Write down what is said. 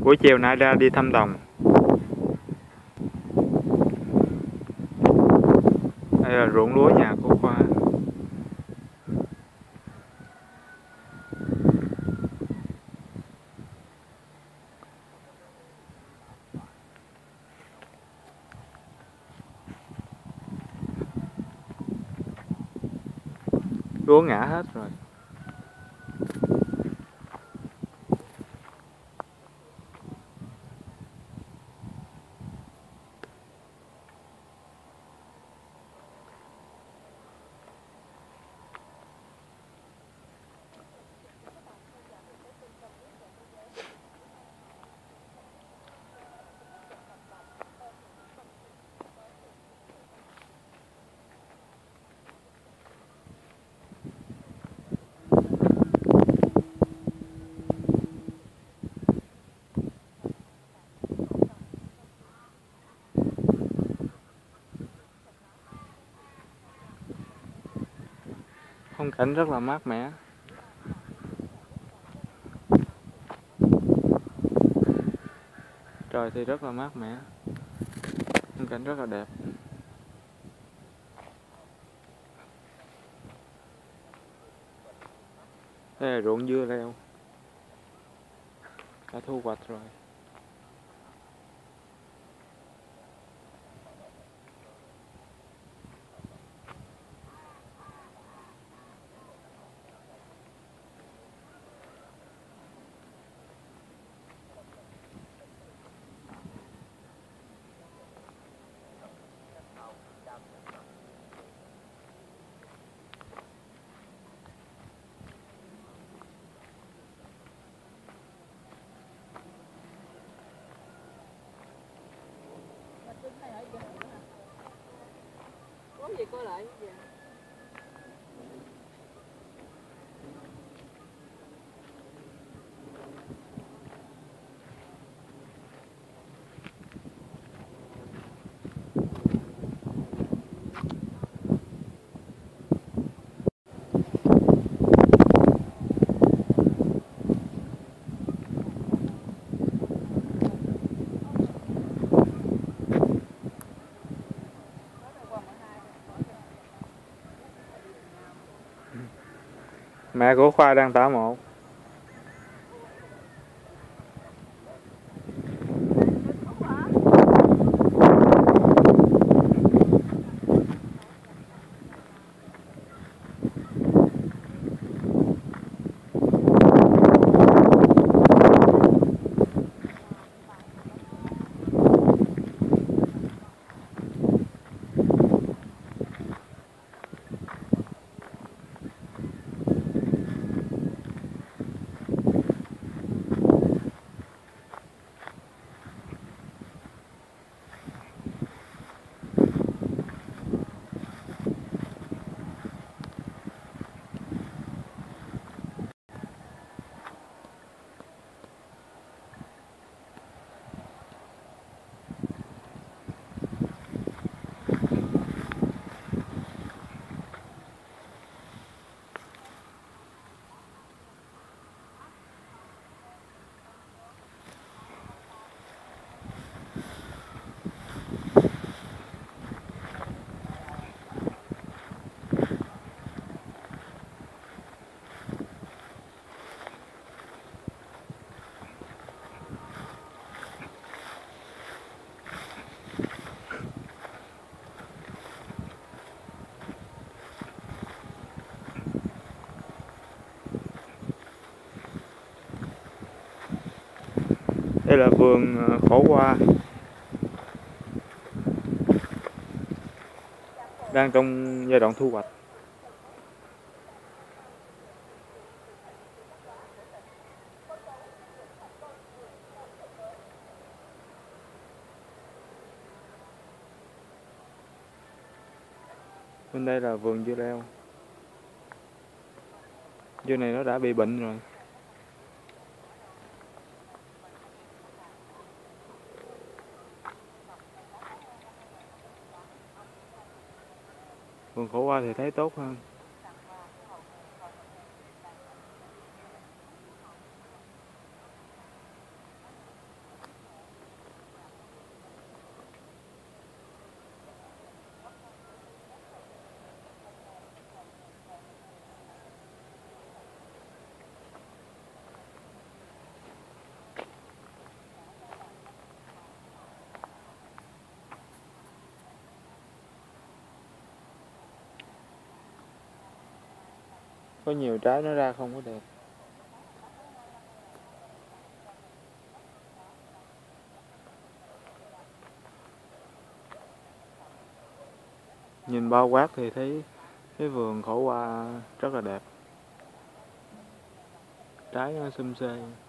Buổi chiều nay ra đi thăm đồng. Đây là ruộng lúa nhà của Khoa. Lúa ngã hết rồi. Phong cảnh rất là mát mẻ. Trời thì rất là mát mẻ. Phong cảnh rất là đẹp. Đây là ruộng dưa leo. Đã thu hoạch rồi. Có gì coi lại gì? Mẹ của Khoa đang tả mộ. Đây là vườn khổ qua, đang trong giai đoạn thu hoạch. Bên đây là vườn dưa leo. Dưa này nó đã bị bệnh rồi. Vườn khổ qua thì thấy tốt hơn. Có nhiều trái nó ra không có đẹp. Nhìn bao quát thì thấy cái vườn khổ qua rất là đẹp. Trái nó xum xê.